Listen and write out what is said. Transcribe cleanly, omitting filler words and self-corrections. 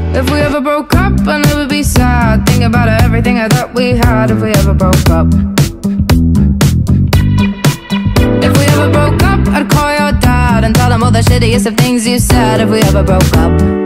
If we ever broke up, I never be sad. Think about everything I thought we had. If we ever broke up. If we ever broke up, I'd call your dad and tell him all the shittiest of things you said. If we ever broke up.